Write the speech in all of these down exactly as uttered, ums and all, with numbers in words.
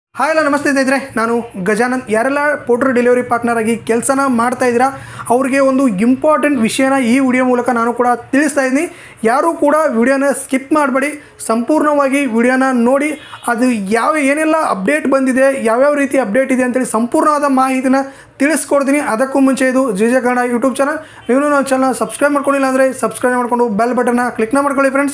Hi ಎಲ್ಲ ನಮಸ್ತೆ ಸ್ನೇಹಿತರೆ, ನಾನು ಗಜಾನನ್. ಯಾರೆಲ್ಲ ಪೋರ್ಟರ್ ಡೆಲಿವರಿ ಪಾರ್ಟ್ನರ್ ಆಗಿ ಕೆಲಸನ ಮಾಡ್ತಾ ಇದ್ದೀರಾ ಅವರಿಗೆ ಒಂದು ಇಂಪಾರ್ಟೆಂಟ್ ವಿಷಯನ ಈ ವಿಡಿಯೋ ಮೂಲಕ ನಾನು ಕೂಡ ತಿಳಿಸ್ತಾ ಇದ್ದೀನಿ. ಯಾರೂ ಕೂಡ ವಿಡಿಯೋನ ಸ್ಕಿಪ್ ಮಾಡಬೇಡಿ, ಸಂಪೂರ್ಣವಾಗಿ ವಿಡಿಯೋನ ನೋಡಿ. ಅದು ಯಾವ ಏನೆಲ್ಲ ಅಪ್ಡೇಟ್ ಬಂದಿದೆ, ಯಾವ್ಯಾವ ರೀತಿ ಅಪ್ಡೇಟ್ ಇದೆ ಅಂತೇಳಿ ಸಂಪೂರ್ಣವಾದ ಮಾಹಿತಿನ ತಿಳಿಸ್ಕೊಡ್ತೀನಿ. ಅದಕ್ಕೂ ಮುಂಚೆ ಇದು J J Kannada YouTube channel. ನೀವು ನಮ್ಮ ಚಾನಲ್ ಸಬ್ಸ್ಕ್ರೈಬ್ ಮಾಡ್ಕೊಂಡಿಲ್ಲ ಅಂದರೆ ಸಬ್ಸ್ಕ್ರೈಬ್ ಮಾಡಿಕೊಂಡು ಬೆಲ್ ಬಟನ್ನ ಕ್ಲಿಕ್ನ ಮಾಡ್ಕೊಳ್ಳಿ ಫ್ರೆಂಡ್ಸ್.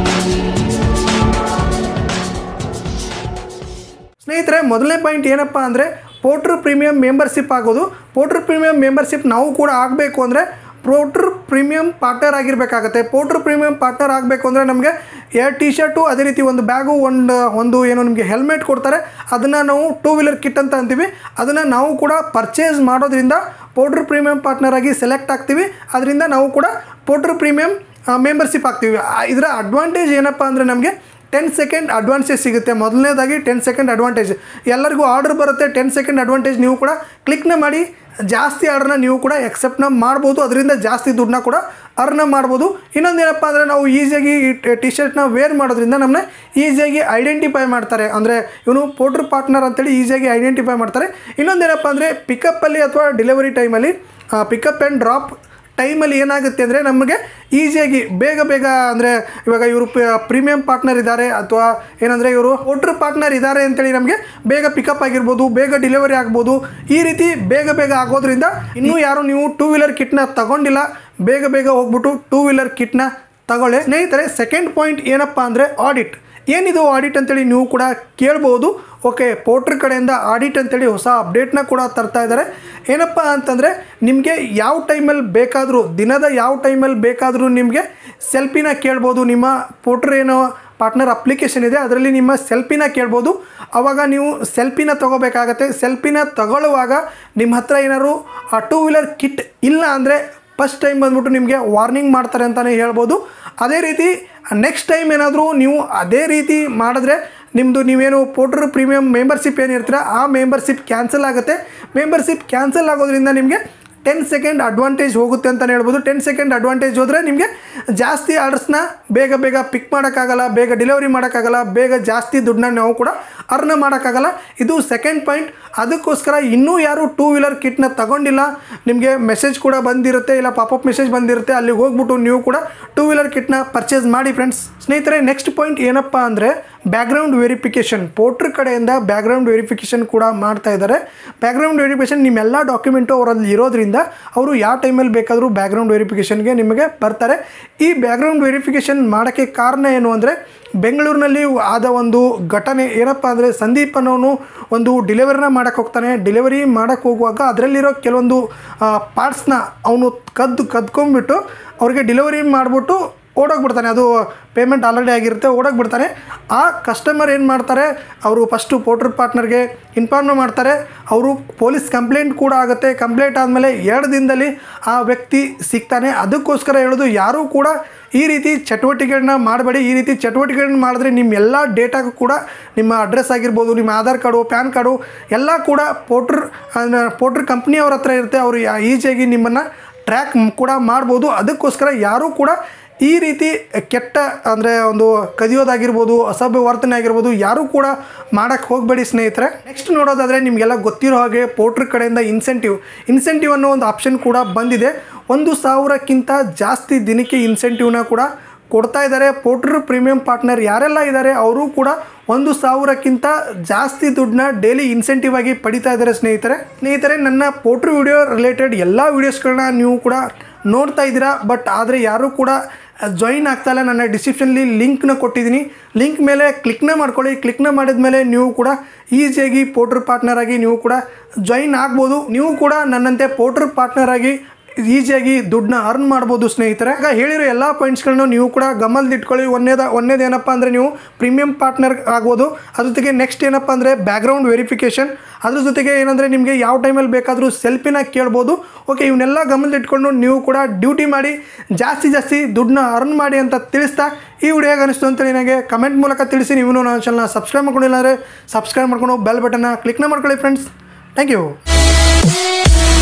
ಸ್ನೇಹಿತರೆ, ಮೊದಲನೇ ಪಾಯಿಂಟ್ ಏನಪ್ಪ ಅಂದರೆ ಪೋರ್ಟರ್ ಪ್ರೀಮಿಯಂ ಮೆಂಬರ್ಶಿಪ್ ಆಗೋದು. ಪೋರ್ಟರ್ ಪ್ರೀಮಿಯಂ ಮೆಂಬರ್ಶಿಪ್ ನಾವು ಕೂಡ ಆಗಬೇಕು ಅಂದರೆ ಪೋರ್ಟರ್ ಪ್ರೀಮಿಯಂ ಪಾರ್ಟ್ನರ್ ಆಗಿರಬೇಕಾಗತ್ತೆ. ಪೋರ್ಟರ್ ಪ್ರೀಮಿಯಂ ಪಾರ್ಟ್ನರ್ ಆಗಬೇಕು ಅಂದರೆ ನಮಗೆ ಎರಡು ಟಿ ಶರ್ಟು, ಅದೇ ರೀತಿ ಒಂದು ಬ್ಯಾಗು, ಒಂದು ಒಂದು ಏನು ನಿಮಗೆ ಹೆಲ್ಮೆಟ್ ಕೊಡ್ತಾರೆ. ಅದನ್ನು ನಾವು ಟೂ ವೀಲರ್ ಕಿಟ್ ಅಂತ ಅಂತೀವಿ. ಅದನ್ನು ನಾವು ಕೂಡ ಪರ್ಚೇಸ್ ಮಾಡೋದ್ರಿಂದ ಪೋರ್ಟರ್ ಪ್ರೀಮಿಯಂ ಪಾರ್ಟ್ನರ್ ಆಗಿ ಸೆಲೆಕ್ಟ್ ಆಗ್ತೀವಿ. ಅದರಿಂದ ನಾವು ಕೂಡ ಪೋರ್ಟರ್ ಪ್ರೀಮಿಯಂ ಮೆಂಬರ್ಶಿಪ್ ಆಗ್ತೀವಿ. ಇದರ ಅಡ್ವಾಂಟೇಜ್ ಏನಪ್ಪ ಅಂದರೆ ನಮಗೆ ಟೆನ್ ಸೆಕೆಂಡ್ ಅಡ್ವಾನ್ಟೇಜ್ ಸಿಗುತ್ತೆ. ಮೊದಲನೇದಾಗಿ ಟೆನ್ ಸೆಕೆಂಡ್ ಅಡ್ವಾಂಟೇಜ್, ಎಲ್ಲರಿಗೂ ಆರ್ಡರ್ ಬರುತ್ತೆ. ಟೆನ್ ಸೆಕೆಂಡ್ ಅಡ್ವಾಂಟೇಜ್ ನೀವು ಕೂಡ ಕ್ಲಿಕ್ನ ಮಾಡಿ ಜಾಸ್ತಿ ಆರ್ಡ್ರನ್ನ ನೀವು ಕೂಡ ಎಕ್ಸೆಪ್ಟ್ನ ಮಾಡ್ಬೋದು. ಅದರಿಂದ ಜಾಸ್ತಿ ದುಡ್ಡನ್ನ ಕೂಡ ಅರ್ನ ಮಾಡ್ಬೋದು. ಇನ್ನೊಂದು ಏನಪ್ಪ ಅಂದರೆ ನಾವು ಈಸಿಯಾಗಿ ಟಿ ಶರ್ಟ್ನ ವೇರ್ ಮಾಡೋದ್ರಿಂದ ನಮ್ಮನ್ನ ಈಸಿಯಾಗಿ ಐಡೆಂಟಿಫೈ ಮಾಡ್ತಾರೆ. ಅಂದರೆ ಇವನು ಪೋರ್ಟರ್ ಪಾರ್ಟ್ನರ್ ಅಂತೇಳಿ ಈಸಿಯಾಗಿ ಐಡೆಂಟಿಫೈ ಮಾಡ್ತಾರೆ. ಇನ್ನೊಂದು ಏನಪ್ಪ ಅಂದರೆ ಪಿಕಪ್ಪಲ್ಲಿ ಅಥವಾ ಡೆಲಿವರಿ ಟೈಮಲ್ಲಿ ಪಿಕಪ್ ಆ್ಯಂಡ್ ಡ್ರಾಪ್ ಟೈಮಲ್ಲಿ ಏನಾಗುತ್ತೆ ಅಂದರೆ ನಮಗೆ ಈಸಿಯಾಗಿ ಬೇಗ ಬೇಗ ಅಂದರೆ ಇವಾಗ ಇವರು ಪ್ರೀಮಿಯಂ ಪಾರ್ಟ್ನರ್ ಇದ್ದಾರೆ ಅಥವಾ ಏನಂದರೆ ಇವರು ಪೋರ್ಟರ್ ಪಾರ್ಟ್ನರ್ ಇದ್ದಾರೆ ಅಂತೇಳಿ ನಮಗೆ ಬೇಗ ಪಿಕಪ್ ಆಗಿರ್ಬೋದು, ಬೇಗ ಡೆಲಿವರಿ ಆಗ್ಬೋದು. ಈ ರೀತಿ ಬೇಗ ಬೇಗ ಆಗೋದ್ರಿಂದ ಇನ್ನೂ ಯಾರು ನೀವು ಟೂ ವೀಲರ್ ಕಿಟ್ನ ತಗೊಂಡಿಲ್ಲ, ಬೇಗ ಬೇಗ ಹೋಗ್ಬಿಟ್ಟು ಟೂ ವೀಲರ್ ಕಿಟ್ನ ತಗೊಳ್ಳಿ. ಸ್ನೇಹಿತರೆ, ಸೆಕೆಂಡ್ ಪಾಯಿಂಟ್ ಏನಪ್ಪ ಅಂದರೆ ಆಡಿಟ್. ಏನಿದು ಆಡಿಟ್ ಅಂತೇಳಿ ನೀವು ಕೂಡ ಕೇಳ್ಬೋದು. ಓಕೆ, ಪೋರ್ಟರ್ ಕಡೆಯಿಂದ ಆಡಿಟ್ ಅಂತೇಳಿ ಹೊಸ ಅಪ್ಡೇಟ್ನ ಕೂಡ ತರ್ತಾ ಇದ್ದಾರೆ. ಏನಪ್ಪ ಅಂತಂದರೆ ನಿಮಗೆ ಯಾವ ಟೈಮಲ್ಲಿ ಬೇಕಾದರೂ, ದಿನದ ಯಾವ ಟೈಮಲ್ಲಿ ಬೇಕಾದರೂ ನಿಮಗೆ ಸೆಲ್ಫಿನ ಕೇಳ್ಬೋದು. ನಿಮ್ಮ ಪೋರ್ಟರ್ ಏನೋ ಪಾರ್ಟ್ನರ್ ಅಪ್ಲಿಕೇಶನ್ ಇದೆ, ಅದರಲ್ಲಿ ನಿಮ್ಮ ಸೆಲ್ಫಿನ ಕೇಳ್ಬೋದು. ಆವಾಗ ನೀವು ಸೆಲ್ಫಿನ ತೊಗೋಬೇಕಾಗತ್ತೆ. ಸೆಲ್ಫಿನ ತಗೊಳ್ಳುವಾಗ ನಿಮ್ಮ ಹತ್ರ ಏನಾದ್ರು ಆ ಟೂ ವೀಲರ್ ಕಿಟ್ ಇಲ್ಲ ಅಂದರೆ ಫಸ್ಟ್ ಟೈಮ್ ಬಂದ್ಬಿಟ್ಟು ನಿಮಗೆ ವಾರ್ನಿಂಗ್ ಮಾಡ್ತಾರೆ ಅಂತಲೇ ಹೇಳ್ಬೋದು. ಅದೇ ರೀತಿ ನೆಕ್ಸ್ಟ್ ಟೈಮ್ ಏನಾದರೂ ನೀವು ಅದೇ ರೀತಿ ಮಾಡಿದ್ರೆ ನಿಮ್ಮದು ನೀವೇನು ಪೋರ್ಟರ್ ಪ್ರೀಮಿಯಂ ಮೆಂಬರ್ಶಿಪ್ ಏನಿರ್ತೀರ ಆ ಮೆಂಬರ್ಶಿಪ್ ಕ್ಯಾನ್ಸಲ್ ಆಗುತ್ತೆ. ಮೆಂಬರ್ಶಿಪ್ ಕ್ಯಾನ್ಸಲ್ ಆಗೋದ್ರಿಂದ ನಿಮಗೆ ಟೆನ್ ಸೆಕೆಂಡ್ ಅಡ್ವಾಂಟೇಜ್ ಹೋಗುತ್ತೆ ಅಂತಲೇ ಹೇಳ್ಬೋದು. ಟೆನ್ ಸೆಕೆಂಡ್ ಅಡ್ವಾಂಟೇಜ್ ಹೋದರೆ ನಿಮಗೆ ಜಾಸ್ತಿ ಆರ್ಡರ್ಸ್ನ ಬೇಗ ಬೇಗ ಪಿಕ್ ಮಾಡೋಕ್ಕಾಗಲ್ಲ, ಬೇಗ ಡೆಲಿವರಿ ಮಾಡೋಕ್ಕಾಗಲ್ಲ, ಬೇಗ ಜಾಸ್ತಿ ದುಡ್ಡನ್ನ ನಾವು ಕೂಡ ಅರ್ನ ಮಾಡೋಕ್ಕಾಗಲ್ಲ. ಇದು ಸೆಕೆಂಡ್ ಪಾಯಿಂಟ್. ಅದಕ್ಕೋಸ್ಕರ ಇನ್ನೂ ಯಾರು ಟೂ ವೀಲರ್ ಕಿಟ್ನ ತಗೊಂಡಿಲ್ಲ, ನಿಮಗೆ ಮೆಸೇಜ್ ಕೂಡ ಬಂದಿರುತ್ತೆ, ಇಲ್ಲ ಪಾಪಪ್ ಮೆಸೇಜ್ ಬಂದಿರುತ್ತೆ, ಅಲ್ಲಿಗೆ ಹೋಗ್ಬಿಟ್ಟು ನೀವು ಕೂಡ ಟೂ ವೀಲರ್ ಕಿಟ್ನ ಪರ್ಚೇಸ್ ಮಾಡಿ ಫ್ರೆಂಡ್ಸ್. ಸ್ನೇಹಿತರೆ, ನೆಕ್ಸ್ಟ್ ಪಾಯಿಂಟ್ ಏನಪ್ಪ ಅಂದರೆ ಬ್ಯಾಕ್ಗ್ರೌಂಡ್ ವೆರಿಫಿಕೇಷನ್. ಪೋರ್ಟರ್ ಕಡೆಯಿಂದ ಬ್ಯಾಕ್ಗ್ರೌಂಡ್ ವೆರಿಫಿಕೇಷನ್ ಕೂಡ ಮಾಡ್ತಾ ಇದ್ದಾರೆ. ಬ್ಯಾಕ್ಗ್ರೌಂಡ್ ವೆರಿಫಿಕೇಷನ್ ನಿಮ್ಮೆಲ್ಲ ಡಾಕ್ಯುಮೆಂಟು ಅವರಲ್ಲಿ ಇರೋದ್ರಿಂದ ಅವರು ಯಾವ ಟೈಮಲ್ಲಿ ಬೇಕಾದರೂ ಬ್ಯಾಕ್ಗ್ರೌಂಡ್ ವೆರಿಫಿಕೇಷನ್ಗೆ ನಿಮಗೆ ಬರ್ತಾರೆ. ಈ ಬ್ಯಾಕ್ಗ್ರೌಂಡ್ ವೆರಿಫಿಕೇಷನ್ ಮಾಡೋಕ್ಕೆ ಕಾರಣ ಏನು ಅಂದರೆ ಬೆಂಗಳೂರಿನಲ್ಲಿ ಆದ ಒಂದು ಘಟನೆ. ಏನಪ್ಪ ಅಂದರೆ ಸಂದೀಪ್ ಅನ್ನೋನು ಒಂದು ಡೆಲಿವರಿನ ಮಾಡೋಕ್ಕೆ ಹೋಗ್ತಾನೆ. ಡೆಲಿವರಿ ಮಾಡೋಕ್ಕೆ ಹೋಗುವಾಗ ಅದರಲ್ಲಿರೋ ಕೆಲವೊಂದು ಪಾರ್ಟ್ಸ್ನ ಅವನು ಕದ್ದು ಕದ್ಕೊಂಡ್ಬಿಟ್ಟು ಅವ್ರಿಗೆ ಡೆಲಿವರಿ ಮಾಡಿಬಿಟ್ಟು ಓಡೋಗ್ಬಿಡ್ತಾನೆ. ಅದು ಪೇಮೆಂಟ್ ಆಲ್ರೆಡಿ ಆಗಿರುತ್ತೆ, ಓಡೋಗ್ಬಿಡ್ತಾನೆ. ಆ ಕಸ್ಟಮರ್ ಏನು ಮಾಡ್ತಾರೆ, ಅವರು ಫಸ್ಟು ಪೋರ್ಟರ್ ಪಾರ್ಟ್ನರ್ಗೆ ಇನ್ಫಾರ್ಮ್ ಮಾಡ್ತಾರೆ. ಅವರು ಪೊಲೀಸ್ ಕಂಪ್ಲೇಂಟ್ ಕೂಡ ಆಗುತ್ತೆ. ಕಂಪ್ಲೇಂಟ್ ಆದಮೇಲೆ ಎರಡು ದಿನದಲ್ಲಿ ಆ ವ್ಯಕ್ತಿ ಸಿಗ್ತಾನೆ. ಅದಕ್ಕೋಸ್ಕರ ಹೇಳೋದು, ಯಾರೂ ಕೂಡ ಈ ರೀತಿ ಚಟುವಟಿಕೆಗಳನ್ನ ಮಾಡಬೇಡಿ. ಈ ರೀತಿ ಚಟುವಟಿಕೆಗಳನ್ನ ಮಾಡಿದ್ರೆ ನಿಮ್ಮ ಎಲ್ಲ ಡೇಟಾಗೂ ಕೂಡ ನಿಮ್ಮ ಅಡ್ರೆಸ್ ಆಗಿರ್ಬೋದು, ನಿಮ್ಮ ಆಧಾರ್ ಕಾರ್ಡು, ಪ್ಯಾನ್ ಕಾರ್ಡು ಎಲ್ಲ ಕೂಡ ಪೋರ್ಟರ್ ಪೋರ್ಟರ್ ಕಂಪ್ನಿಯವ್ರ ಹತ್ರ ಇರುತ್ತೆ. ಅವರು ಈಸಿಯಾಗಿ ನಿಮ್ಮನ್ನು ಟ್ರ್ಯಾಕ್ ಕೂಡ ಮಾಡ್ಬೋದು. ಅದಕ್ಕೋಸ್ಕರ ಯಾರೂ ಕೂಡ ಈ ರೀತಿ ಕೆಟ್ಟ ಅಂದರೆ ಒಂದು ಕದಿಯೋದಾಗಿರ್ಬೋದು, ಅಸಭ್ಯ ವರ್ತನೆ ಆಗಿರ್ಬೋದು ಯಾರೂ ಕೂಡ ಮಾಡೋಕ್ಕೆ ಹೋಗಬೇಡಿ ಸ್ನೇಹಿತರೆ. ನೆಕ್ಸ್ಟ್ ನೋಡೋದಾದರೆ ನಿಮಗೆಲ್ಲ ಗೊತ್ತಿರೋ ಹಾಗೆ ಪೋರ್ಟರ್ ಕಡೆಯಿಂದ ಇನ್ಸೆಂಟಿವ್ ಇನ್ಸೆಂಟಿವ್ ಅನ್ನೋ ಒಂದು ಆಪ್ಷನ್ ಕೂಡ ಬಂದಿದೆ. ಒಂದು ಸಾವಿರಕ್ಕಿಂತ ಜಾಸ್ತಿ ದಿನಕ್ಕೆ ಇನ್ಸೆಂಟಿವ್ನ ಕೂಡ ಕೊಡ್ತಾ ಇದ್ದಾರೆ. ಪೋರ್ಟರ್ ಪ್ರೀಮಿಯಂ ಪಾರ್ಟ್ನರ್ ಯಾರೆಲ್ಲ ಇದ್ದಾರೆ ಅವರು ಕೂಡ ಒಂದು ಸಾವಿರಕ್ಕಿಂತ ಜಾಸ್ತಿ ದುಡ್ಡನ್ನ ಡೈಲಿ ಇನ್ಸೆಂಟಿವ್ ಆಗಿ ಪಡಿತಾ ಇದ್ದಾರೆ ಸ್ನೇಹಿತರೆ. ಸ್ನೇಹಿತರೆ, ನನ್ನ ಪೋರ್ಟರ್ ವಿಡಿಯೋ ರಿಲೇಟೆಡ್ ಎಲ್ಲ ವೀಡಿಯೋಸ್ಗಳನ್ನ ನೀವು ಕೂಡ ನೋಡ್ತಾ ಇದ್ದೀರಾ. ಬಟ್ ಆದರೆ ಯಾರೂ ಕೂಡ ಜಾಯಿನ್ ಆಗ್ತಾಯಿಲ್ಲ. ನನ್ನ ಡಿಸ್ಕ್ರಿಪ್ಷನ್ಲಿ ಲಿಂಕ್ನ ಕೊಟ್ಟಿದ್ದೀನಿ. ಲಿಂಕ್ ಮೇಲೆ ಕ್ಲಿಕ್ನ ಮಾಡ್ಕೊಳ್ಳಿ. ಕ್ಲಿಕ್ನ ಮಾಡಿದ ಮೇಲೆ ನೀವು ಕೂಡ ಈಸಿಯಾಗಿ ಪೋರ್ಟರ್ ಪಾರ್ಟ್ನರ್ ಆಗಿ ನೀವು ಕೂಡ ಜಾಯಿನ್ ಆಗ್ಬೋದು. ನೀವು ಕೂಡ ನನ್ನಂತೆ ಪೋರ್ಟರ್ ಪಾರ್ಟ್ನರ್ ಆಗಿ ಈಸಿಯಾಗಿ ದುಡ್ಡನ್ನ ಅರ್ನ್ ಮಾಡ್ಬೋದು ಸ್ನೇಹಿತರೆ. ಈಗ ಹೇಳಿರೋ ಎಲ್ಲ ಪಾಯಿಂಟ್ಸ್ಗಳನ್ನ ನೀವು ಕೂಡ ಗಮನದಲ್ಲಿಟ್ಕೊಳ್ಳಿ. ಒಂದೇದ ಒಂದೇದು ಏನಪ್ಪ ಅಂದರೆ ನೀವು ಪ್ರೀಮಿಯಂ ಪಾರ್ಟ್ನರ್ ಆಗ್ಬೋದು. ಅದ್ರ ಜೊತೆಗೆ ನೆಕ್ಸ್ಟ್ ಏನಪ್ಪ ಅಂದರೆ ಬ್ಯಾಕ್ಗ್ರೌಂಡ್ ವೆರಿಫಿಕೇಷನ್. ಅದ್ರ ಜೊತೆಗೆ ಏನಂದರೆ ನಿಮಗೆ ಯಾವ ಟೈಮಲ್ಲಿ ಬೇಕಾದರೂ ಸೆಲ್ಫಿನ ಕೇಳ್ಬೋದು. ಓಕೆ, ಇವನ್ನೆಲ್ಲ ಗಮನದಲ್ಲಿಟ್ಕೊಂಡು ನೀವು ಕೂಡ ಡ್ಯೂಟಿ ಮಾಡಿ ಜಾಸ್ತಿ ಜಾಸ್ತಿ ದುಡ್ಡನ್ನ ಅರ್ನ್ ಮಾಡಿ ಅಂತ ತಿಳಿಸ್ತಾ ಈ ವಿಡಿಯೋ ಅನಿಸ್ತು ಅಂತೇಳಿ ನನಗೆ ಕಮೆಂಟ್ ಮೂಲಕ ತಿಳಿಸಿ. ನೀವು ನನ್ನ ಚಾನಲ್ನ ಸಬ್ಸ್ಕ್ರೈಬ್ ಮಾಡ್ಕೊಂಡಿಲ್ಲ ಅಂದರೆ ಸಬ್ಸ್ಕ್ರೈಬ್ ಮಾಡ್ಕೊಂಡು ಬೆಲ್ ಬಟನ್ನ ಕ್ಲಿಕ್ನ ಮಾಡ್ಕೊಳ್ಳಿ ಫ್ರೆಂಡ್ಸ್. Thank you.